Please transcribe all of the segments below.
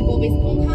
Bob Esponja.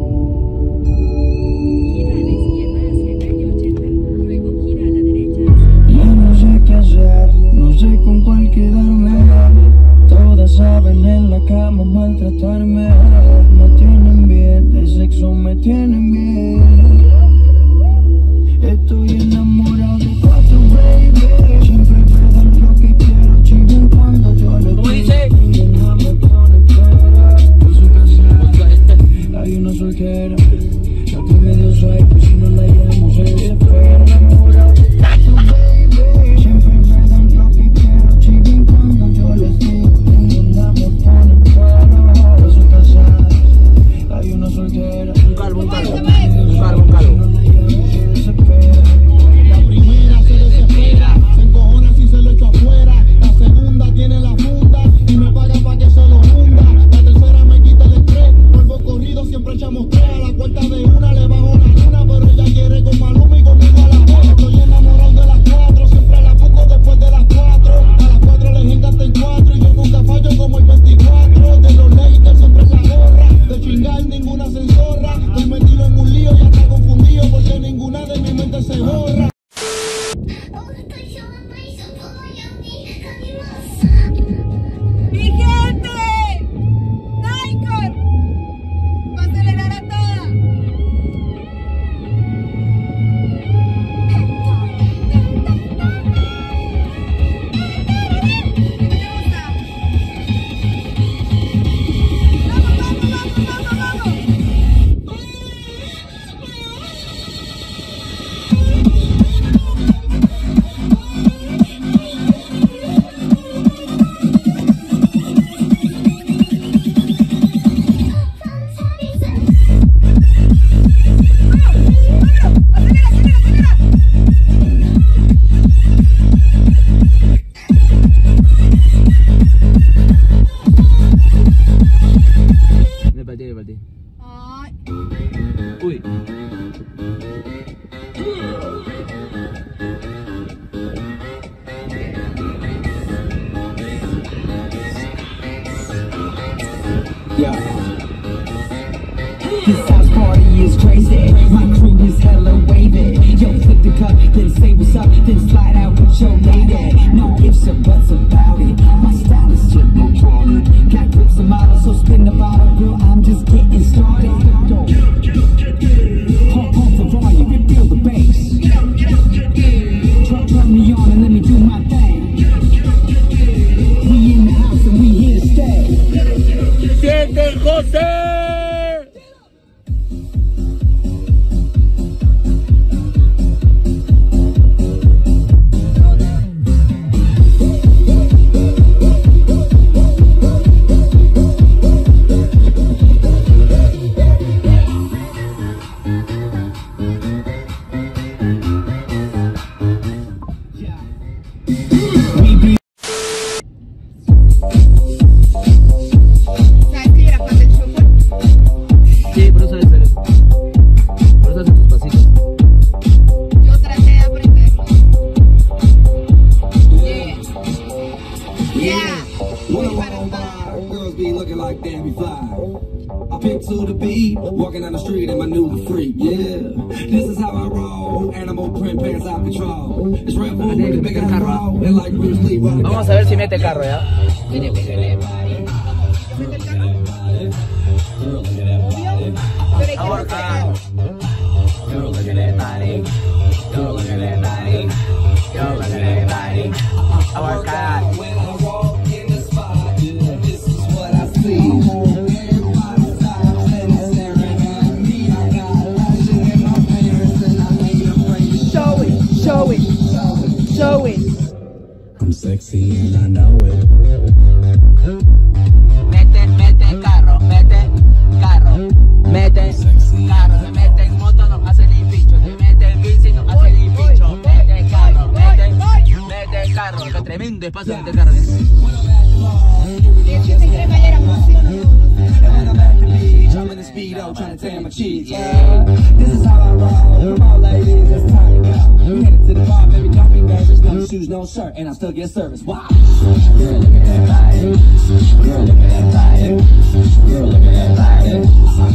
Gira a la izquierda hacia calle 80, luego gira a la derecha. Ya no sé qué hacer, no sé con cuál quedarme. Todas saben en la cama maltratarme. Me tienen bien, de sexo me tienen bien. Estoy enamorado de 4, baby. Siempre me dan lo que quiero, chinguen cuando yo le doy. ¿Cómo dice? Ninguna me pone cara. Yo soy casada, hay una soltera. La que me dio swipe, pues si no la llamo se desespera. Enamorado de 4, baby. Siempre me dan lo que quiero, chinguen cuando yo les digo. Ninguna me pone cara. Yo soy casada, hay una soltera. Un calvo. Uy. Yeah. This house party is crazy. My crew is hella wavy. Yo, flip the cup, then say what's up, then slide out with your lady. No ifs or buts about it. My style is technotronic. Got grips and models, so spin the bottle, girl. I'm just getting started. Pump the volume and feel the bass. Turn me on and let me do my thing. We in the house and we here to stay. Siente José. To the beat, walking down the street and my new freak, yeah. This is how I roll, animal print pants out control. It's Red Bull with the big ass roll, and like Bruce Lee. Vamos a ver si mete carro, ya. Show it. I'm sexy and I know it. Mete carro, sexy. Carro, se mete en moto, no hace ni bicho, te mete en bici, no hace ni bicho, mete carro, mete carro, que tremendo espacio mete carro. I'm in the speedo trying to tan my cheeks. This is how I roll. Come on, ladies, it's time to go. We headed to the bar, baby, don't be nervous. No shoes, no shirt, and I still get service. Wow. Girl, look at that body. Girl, look at that body. Girl, look at that body.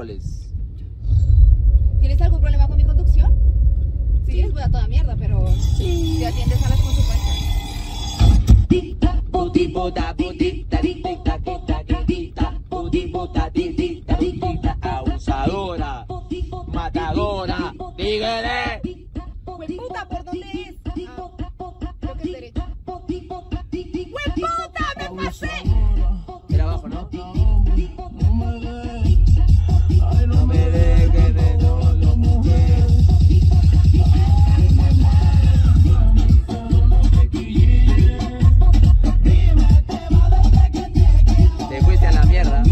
miércoles. ¿Tienes algún problema con mi conducción? Sí, es buena toda mierda, pero si atiendes a las consecuencias. Abusadora, matadora, dígale. ¡Hueputa! ¿Por dónde es? Creo que es derecha. ¡Hueputa! ¡Me pasé! Era abajo, ¿no? No me dejes de solo, mujer. Te fuiste a la mierda.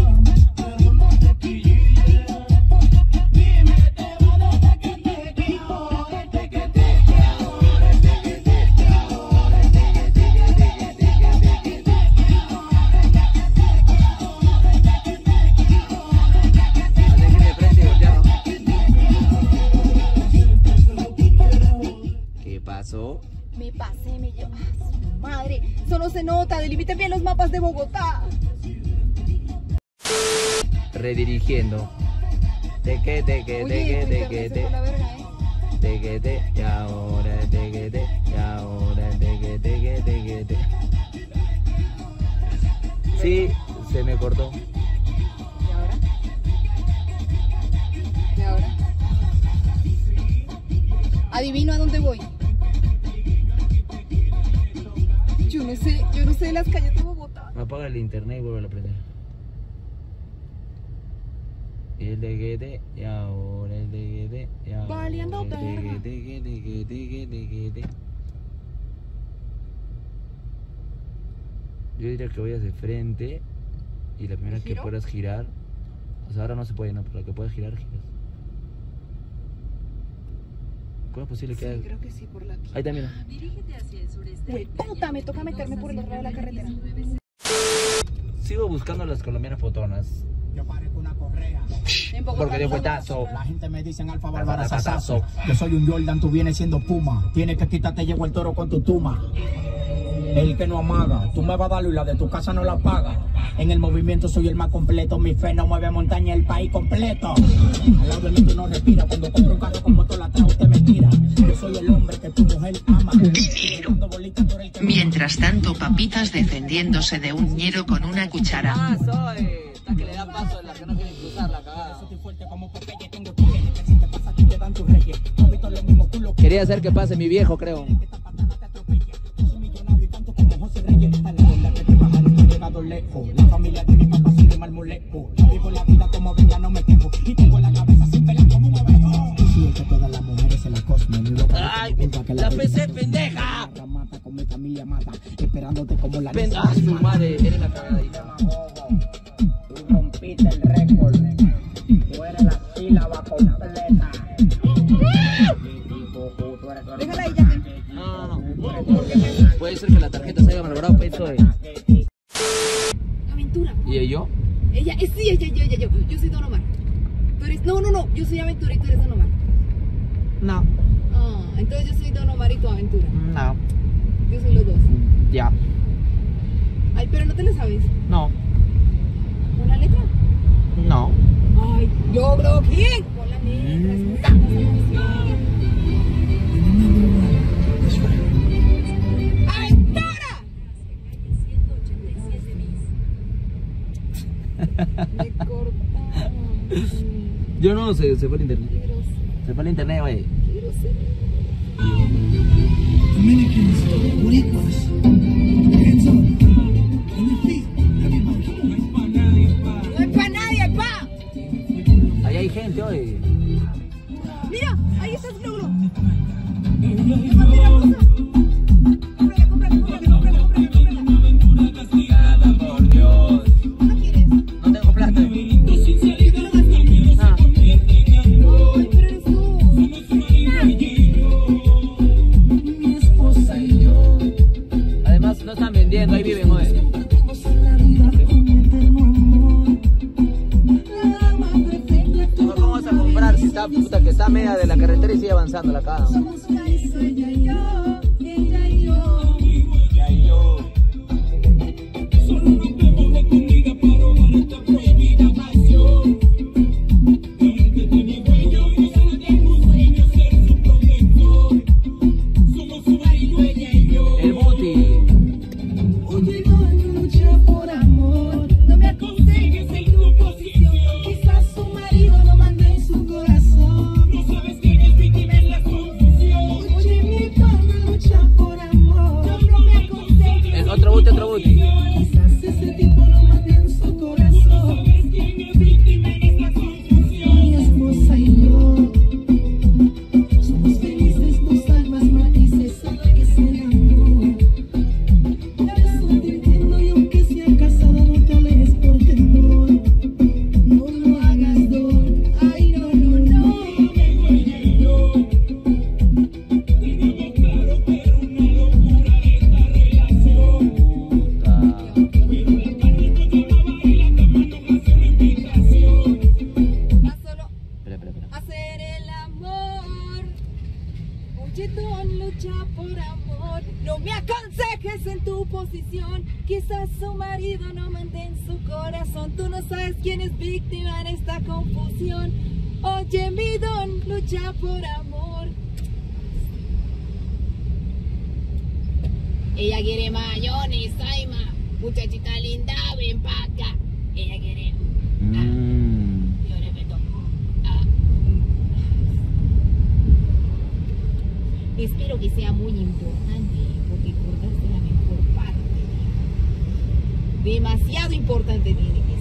Me pasé, me llevas. Madre, eso no se nota. Delimiten bien los mapas de Bogotá. Redirigiendo. Tequete, Oye, se fue la verga, tequete, y ahora tequete, y ahora tequete. Sí, se me cortó. ¿Y ahora? ¿Y ahora? Adivino a dónde voy. Yo no sé de las calles de Bogotá. Apaga el internet y vuelve a prender. El tequete, y ahora el tequete, y ahora Valiendo verga. tequete. Yo diría que vayas de frente y la primera que ¿Giro? puedas girar. O sea, ahora no se puede, no, pero la que puedas girar, giras. ¿Cómo es posible que Sí, hagas? creo que sí, por la aquí. Ahí también. Puta, me toca meterme por el otro lado de la carretera. Sigo buscando a las colombianas fotonas. Yo parezco una correa. En Bogotá Porque de no fuetazo. La gente me dice Alfa Bárbara Barbarazazo. Yo soy un Jordan, tú vienes siendo Puma. Tienes que quitarte, llevo el toro con tu tuma. El que no amaga, tú me vas a dar y la de tu casa no la paga. En el movimiento soy el más completo, mi fe no mueve montaña, el país completo. Al lado de mí tú no respiras, cuando compro un carro con motor atrás usted me tira. Yo soy el hombre que tu mujer ama. Mientras tanto, Papitas defendiéndose de un ñero con una cuchara. Ah, soy. Está que le da paso a la que no quiere cruzar la cagada. Quería hacer que pase mi viejo, creo. La familia de mi papá sigue mal molesto. Vivo la vida como venga, no me quejo. Y tengo la cabeza sin pelar como un ovejo. Sí, es que todas las mujeres se la cosmen. Ay, la PC pendeja. Mata con mi familia, mata. Esperándote como la Ah, su madre, eres la cagadita. Tú rompiste el récord. Tú eres la sílaba completa. Déjala ahí, ya que. No. Puede ser que la tarjeta se haya malogrado, peso de. Aventura. ¿Y yo? Ella, sí, ella. Yo soy Don Omar. Tú eres. No. Yo soy Aventura y tú eres Don Omar. No. Ah, entonces yo soy Don Omar y tu Aventura. No. Yo soy los dos. Ya. Ay, pero no te lo sabes. No. ¿Una letra? No. Ay, yo creo que. Con la letra. ¡Aventura! Me cortaron. Yo no, se fue el internet. Se fue el internet, güey. Quiero ser. Dominicans, boricuas, hands up, on your feet, everybody. No es para nadie, pa. Ahí hay gente, oye. Mira, ahí está el logro. Nada, por Dios. ¿No quieres? No tengo plata. ¿Y tú lo gastas? Ah. Ay, pero eres tú. Mi esposa y yo, Además, no están vendiendo, ahí viven, oye. vamos a la vida con eterno amor. La más perfecta, ¿Cómo vas a comprar si está puta que está a media de la carretera y sigue avanzando la cagada? somos felices, ella y yo, ella y yo. Solo nos vemos de comida para ahogar esta prohibida pasión. No me aconsejes en tu posición, quizás su marido no mente en su corazón. Tú no sabes quién es víctima en esta confusión. Oye mi don, lucha por amor. Ella quiere mayonesa, Aima. Muchachita linda, ven pa' acá. Ella quiere... Yo le meto... Espero que sea muy importante, porque cortaste la mejor parte. Demasiado importante tiene que ser.